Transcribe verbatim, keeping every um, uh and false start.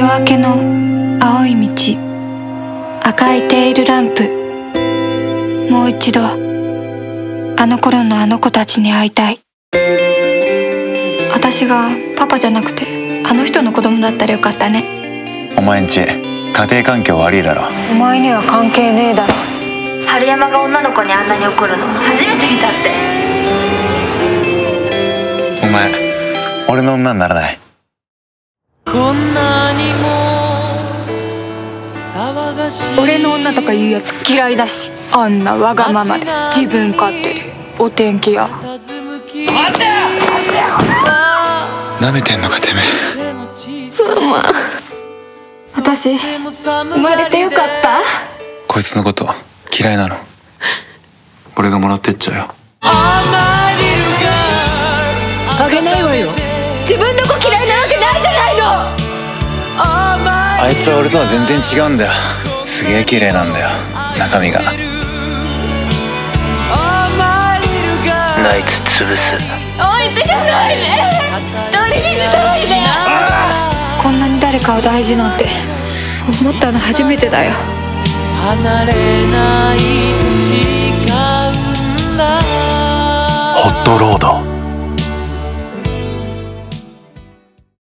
夜明けの青い道、赤いテールランプ。もう一度あの頃のあの子たちに会いたい。私がパパじゃなくてあの人の子供だったらよかったね。 お前んち家庭環境悪いだろ。 お前には関係ねえだろ。 春山が女の子にあんなに怒るの初めて見たって。 お前俺の女にならない？ こんなにも騒がしい。 俺の女とか言うやつ嫌いだし、あんなわがままで自分勝手でお天気や。 待ってよ。 舐めてんのかてめえ。 ママ、私生まれてよかった。 こいつのこと嫌いなの？俺がもらってっちゃうよ。 あげないわよ。自分の子嫌いなわけないじゃないの。 あいつは俺とは全然違うんだよ。すげえ綺麗なんだよ、中身が。 ナイツ潰す。 置いてかないで。一人にしないで。こんなに誰かを大事なんて思ったの初めてだよ。 離れないと誓うんだ。 ホットロード。